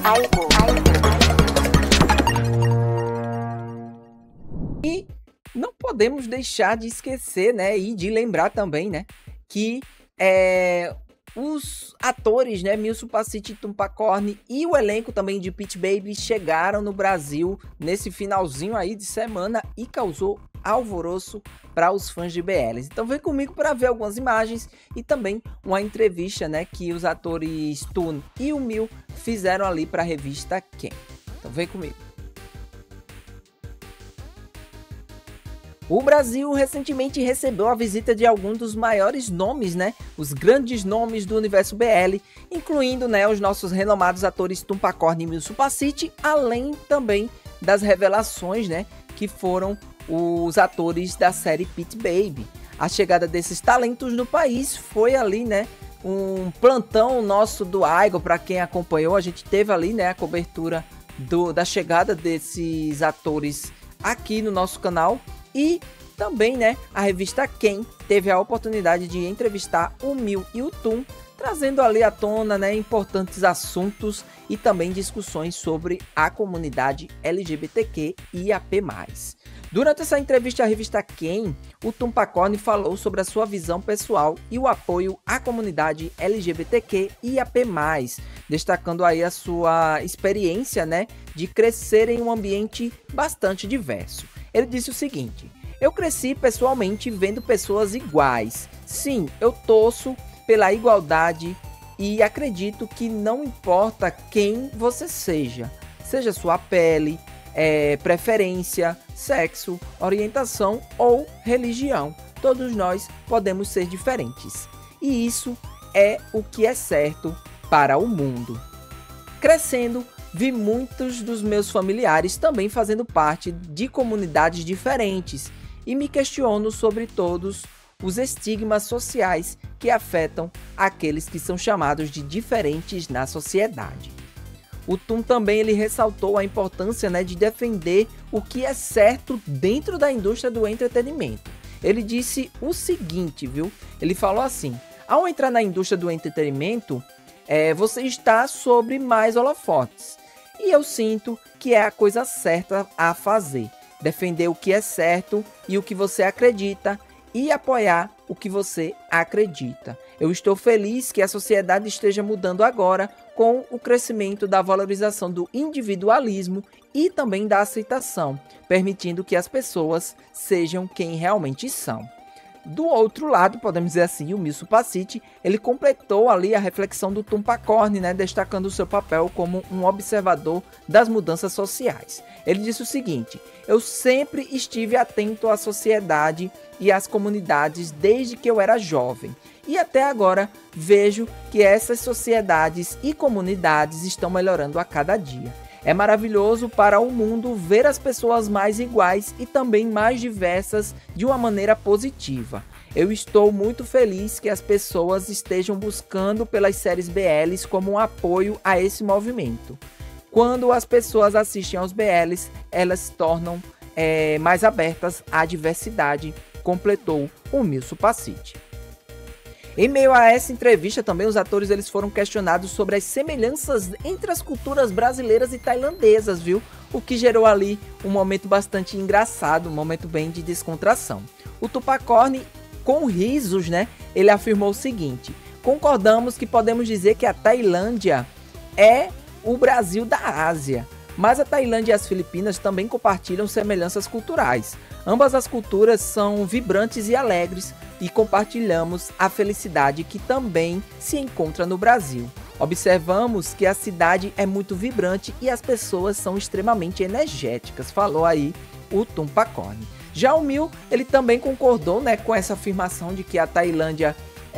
E não podemos deixar de esquecer, né, e de lembrar também, né, que os atores, né, Milson Pacitti e Tumpacorn e o elenco também de Pitty Baby chegaram no Brasil nesse finalzinho aí de semana e causou alvoroço para os fãs de BLs. Então vem comigo para ver algumas imagens e também uma entrevista, né, que os atores Tun e o Mil fizeram ali para a revista Quem. Então vem comigo. O Brasil recentemente recebeu a visita de alguns dos maiores nomes, né? Os grandes nomes do universo BL, incluindo, né, os nossos renomados atores Tumpacorn e Milson Pacitti, além também das revelações, né, que foram os atores da série Pitty Baby. A chegada desses talentos no país foi ali, né, um plantão nosso do Igor. Para quem acompanhou, a gente teve ali, né, a cobertura da chegada desses atores aqui no nosso canal. E também, né, a revista Quem teve a oportunidade de entrevistar o Mil e o Tun, trazendo ali à tona, né, importantes assuntos e também discussões sobre a comunidade LGBTQ e AP+. Durante essa entrevista à revista Quem, o Tumpacorn falou sobre a sua visão pessoal e o apoio à comunidade LGBTQ e AP+, destacando aí a sua experiência, né, de crescer em um ambiente bastante diverso. Ele disse o seguinte: eu cresci pessoalmente vendo pessoas iguais. Sim, eu torço pela igualdade e acredito que não importa quem você seja sua pele, preferência, sexo, orientação ou religião, todos nós podemos ser diferentes. E isso é o que é certo para o mundo. Crescendo, vi muitos dos meus familiares também fazendo parte de comunidades diferentes e me questiono sobre todos os estigmas sociais que afetam aqueles que são chamados de diferentes na sociedade. O Tun também ele ressaltou a importância, né, de defender o que é certo dentro da indústria do entretenimento. Ele disse o seguinte, viu? Ele falou assim: ao entrar na indústria do entretenimento, você está sobre mais holofotes. E eu sinto que é a coisa certa a fazer. Defender o que é certo e o que você acredita e apoiar o que você acredita. Eu estou feliz que a sociedade esteja mudando agora com o crescimento da valorização do individualismo e também da aceitação, permitindo que as pessoas sejam quem realmente são. Do outro lado, podemos dizer assim, o Milson Pacitti, ele completou ali a reflexão do Tumpacorn, né, destacando o seu papel como um observador das mudanças sociais. Ele disse o seguinte: eu sempre estive atento à sociedade e às comunidades desde que eu era jovem. E até agora vejo que essas sociedades e comunidades estão melhorando a cada dia. É maravilhoso para o mundo ver as pessoas mais iguais e também mais diversas de uma maneira positiva. Eu estou muito feliz que as pessoas estejam buscando pelas séries BLs como um apoio a esse movimento. Quando as pessoas assistem aos BLs, elas se tornam mais abertas à diversidade, completou o Milson Pacitti. Em meio a essa entrevista também os atores eles foram questionados sobre as semelhanças entre as culturas brasileiras e tailandesas, viu? O que gerou ali um momento bastante engraçado, um momento bem de descontração. O Tumpacorn, com risos, né, ele afirmou o seguinte: concordamos que podemos dizer que a Tailândia é o Brasil da Ásia, mas a Tailândia e as Filipinas também compartilham semelhanças culturais. Ambas as culturas são vibrantes e alegres e compartilhamos a felicidade que também se encontra no Brasil. Observamos que a cidade é muito vibrante e as pessoas são extremamente energéticas, falou aí o Tumpacorn. Já o Mil, ele também concordou, né, com essa afirmação de que a Tailândia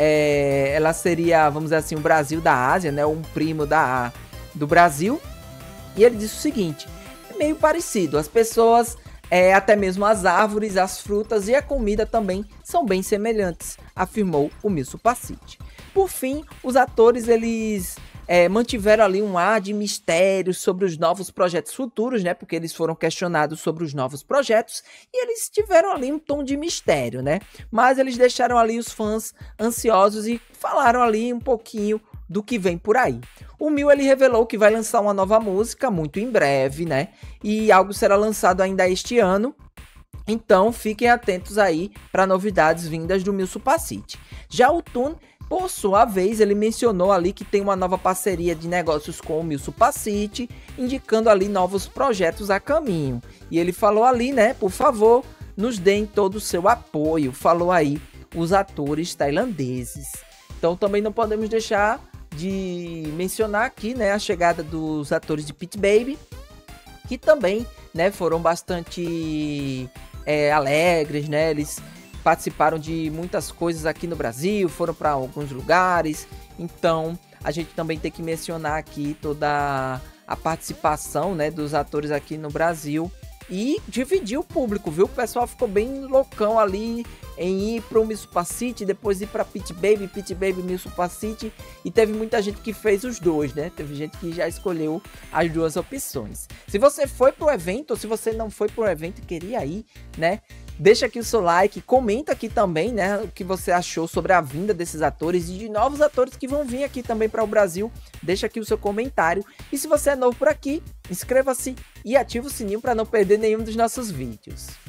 ela seria, vamos dizer assim, o Brasil da Ásia, né, um primo do Brasil. E ele disse o seguinte: é meio parecido, as pessoas, até mesmo as árvores, as frutas e a comida também são bem semelhantes, afirmou o Milson Pacitti. Por fim, os atores eles mantiveram ali um ar de mistério sobre os novos projetos futuros, né? Porque eles foram questionados sobre os novos projetos e eles tiveram ali um tom de mistério, né? Mas eles deixaram ali os fãs ansiosos e falaram ali um pouquinho do que vem por aí. O Mil ele revelou que vai lançar uma nova música muito em breve, né? E algo será lançado ainda este ano. Então fiquem atentos aí para novidades vindas do Mil Supacity. Já o Tun, por sua vez, ele mencionou ali que tem uma nova parceria de negócios com o Mil Supacity, indicando ali novos projetos a caminho. E ele falou ali, né, por favor, nos deem todo o seu apoio, falou aí os atores tailandeses. Então também não podemos deixar de mencionar aqui, né, a chegada dos atores de Pit Baby, que também, né, foram bastante alegres, né, eles participaram de muitas coisas aqui no Brasil, foram para alguns lugares, então a gente também tem que mencionar aqui toda a participação, né, dos atores aqui no Brasil e dividir o público, viu? O pessoal ficou bem loucão ali em ir pro Mil Supacity, depois ir pra Pit Baby, Mil Supacity, e teve muita gente que fez os dois, né? Teve gente que já escolheu as duas opções. Se você foi pro evento, ou se você não foi pro evento e queria ir, né? Deixa aqui o seu like, comenta aqui também, né, o que você achou sobre a vinda desses atores e de novos atores que vão vir aqui também para o Brasil. Deixa aqui o seu comentário. E se você é novo por aqui, inscreva-se e ative o sininho para não perder nenhum dos nossos vídeos.